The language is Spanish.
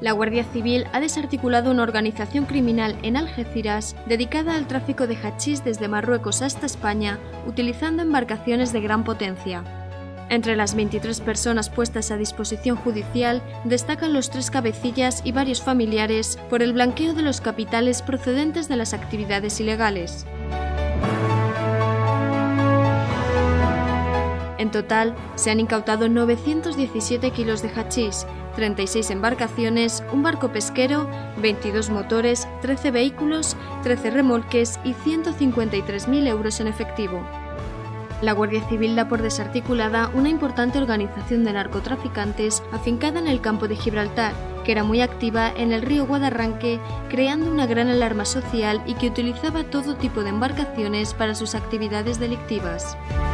La Guardia Civil ha desarticulado una organización criminal en Algeciras dedicada al tráfico de hachís desde Marruecos hasta España, utilizando embarcaciones de gran potencia. Entre las 23 personas puestas a disposición judicial destacan los 3 cabecillas y varios familiares por el blanqueo de los capitales procedentes de las actividades ilegales. En total, se han incautado 917 kilos de hachís, 36 embarcaciones, un barco pesquero, 22 motores, 13 vehículos, 13 remolques y 153.000 euros en efectivo. La Guardia Civil da por desarticulada una importante organización de narcotraficantes afincada en el campo de Gibraltar, que era muy activa en el río Guadarranque, creando una gran alarma social y que utilizaba todo tipo de embarcaciones para sus actividades delictivas.